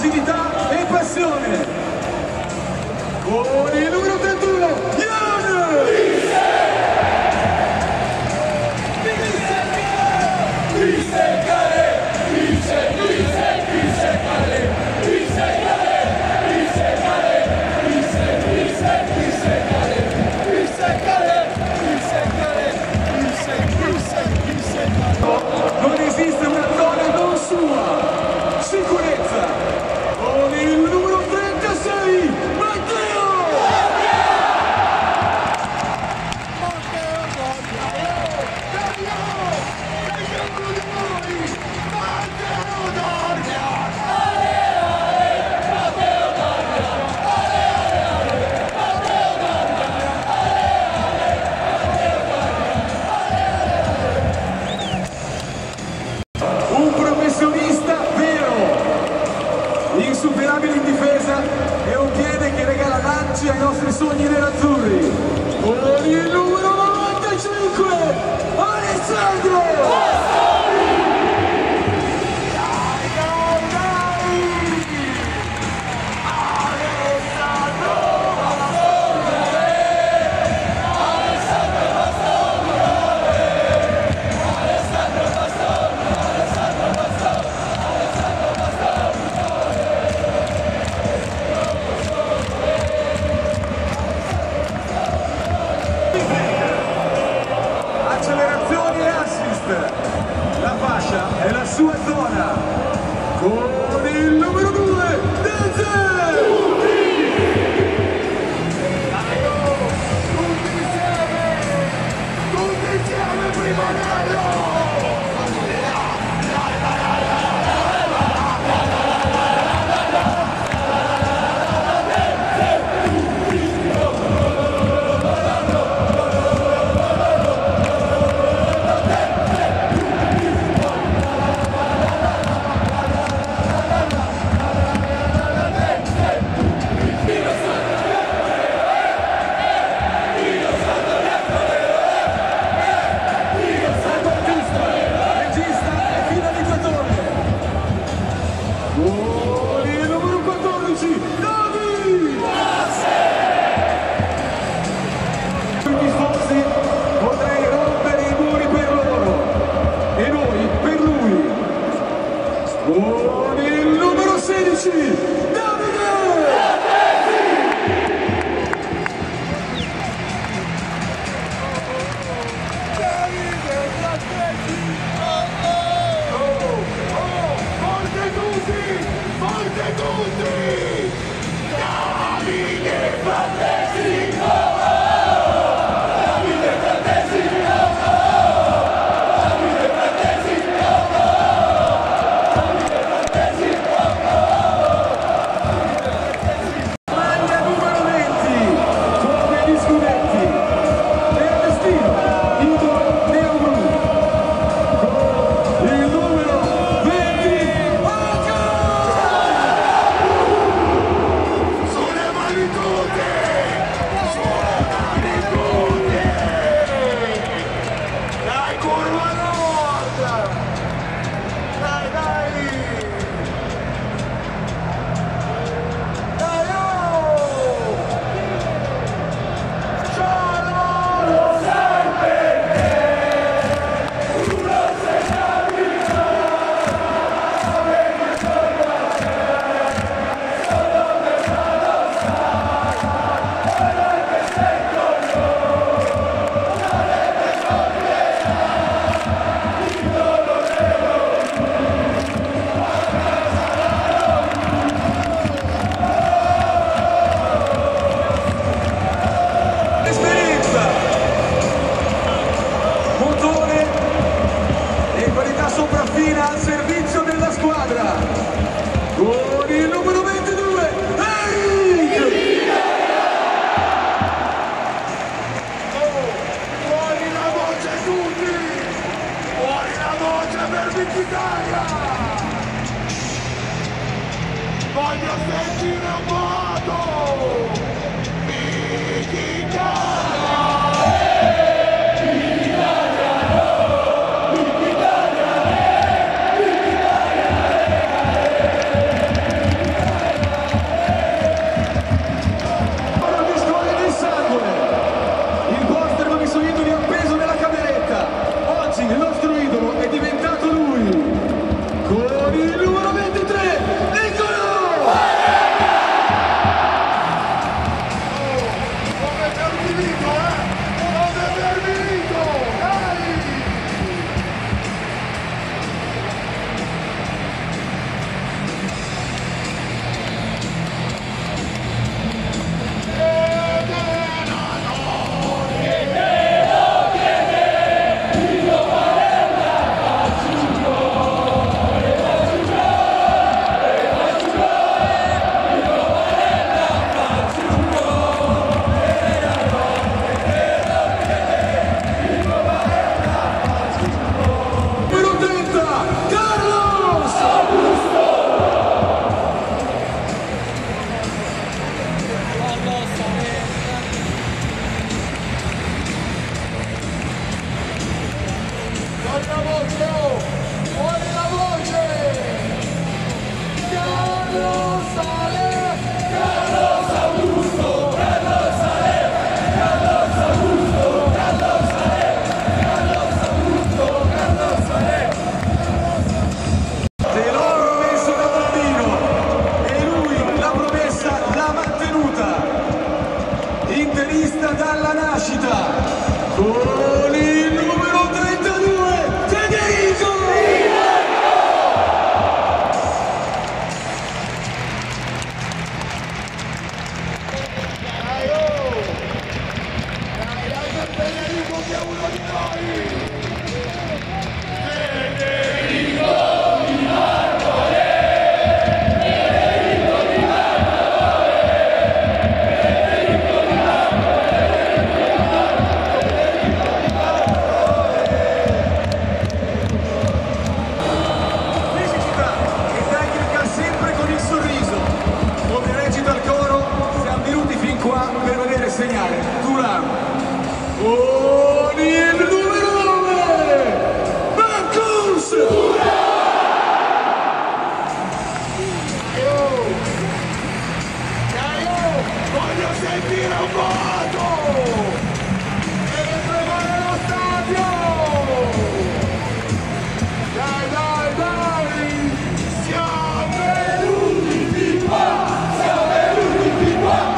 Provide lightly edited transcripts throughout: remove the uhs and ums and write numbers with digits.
agilità e passione. Con il numero 31, Ian! Non esiste una zona non sua. Sicurezza. Con il numero 36, Matteo! Un professionista vero, insuperabile in difesa e un piede che regala lanci ai nostri sogni nerazzurri. Con il numero 95, Alessandro! Accelerazioni e assist. La fascia è la sua zona. Con il numero 2, Denzel! Tutti insieme prima anello! Con il numero 14, Davi! I tifosi potrei rompere i muri per loro e noi per lui. Con il numero 16, Davide! Forte tutti! Davide Frattesi! Davide Frattesi! Davide Frattesi! Davide Frattesi! Maglia numero 20! Come gli scudetti! Ernestino! Idolo Neoblu! Con il numero 20! Dai curva nord! Dai, dai! Dai, oh! Ciao! Lo sai perché? Tu lo sai capito! Avevi solo a te! Solo per lo sai! Ora che sei con noi! Esperienza, motore e qualità sopraffina al servizio della squadra. Con il numero 22, Eric! Fuori la voce tutti! Fuori la voce per Vichitalia! Voglio sentire un voto! Dalla nascita con il numero 32 Federico! Federico che è uno di noi! Segnale, Turan, con il numero 9, Marcus Turan! Voglio sentire un voto! Deve tremare lo stadio! Dai, dai, dai! Siamo venuti qua! Siamo venuti qua!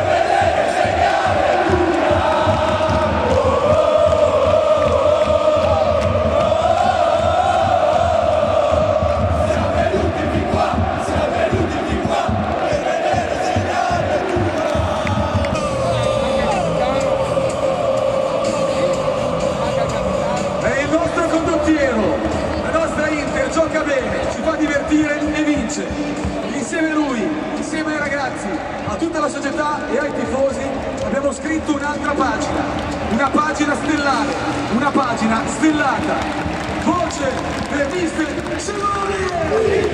Gioca bene, ci fa divertire e vince. Insieme a lui, insieme ai ragazzi, a tutta la società e ai tifosi abbiamo scritto un'altra pagina, una pagina stellare, una pagina stellata. Voce per mister Simone!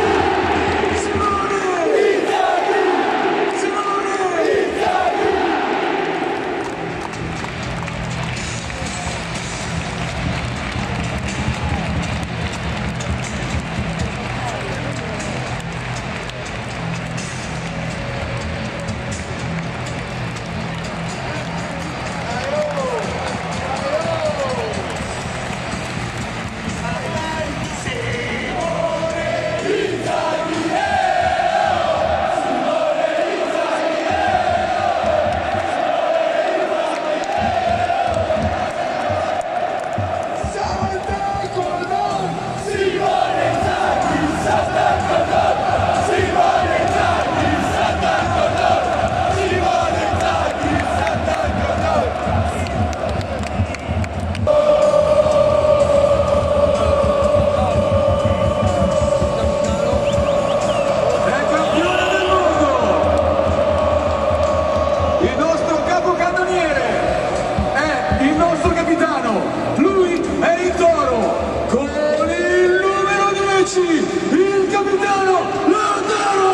Il capitano Lautaro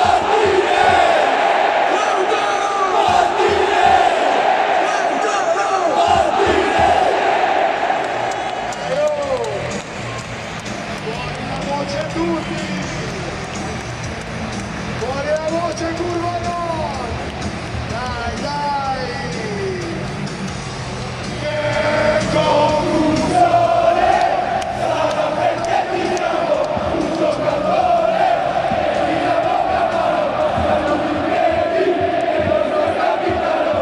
Buoni la voce a tutti! Buoni la voce curva nord! Dai, dai! Che confusione! Sarà perché tiriamo un giocatore! Tiriamo cavallo, siamo in piedi! E il nostro capitano